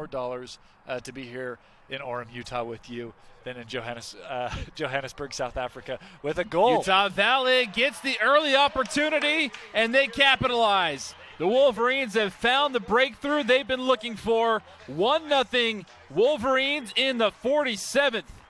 $4 to be here in Orem, Utah with you than in Johannesburg, South Africa with a goal. Utah Valley gets the early opportunity, and they capitalize. The Wolverines have found the breakthrough they've been looking for. 1-0 Wolverines in the 47th.